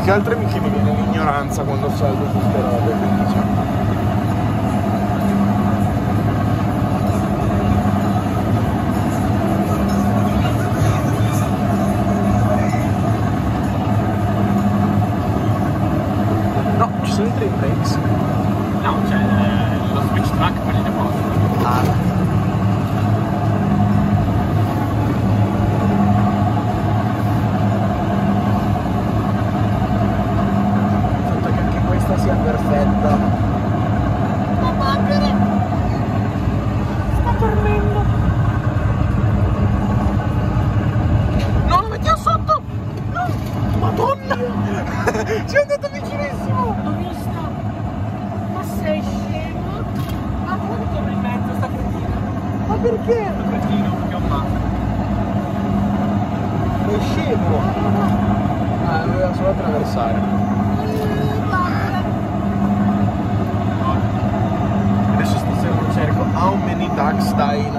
che altro mi viene l'ignoranza quando salgo su queste robe, quindi cioè. No, ci sono i train breaks. No, c'è lo switch track per il deposito. Ah. Sia perfetta. Ma magari sta dormendo. No, lo mettiamo sotto! No! Madonna! Ci è andato vicinissimo! L'ho visto. Ma sei scemo? Ma appunto in mezzo sta cretina. Ma perché? Un cretino, perché ho un mazzo. È scemo! Ah, doveva solo attraversare. Adesso stasera lo cerco. How many ducks die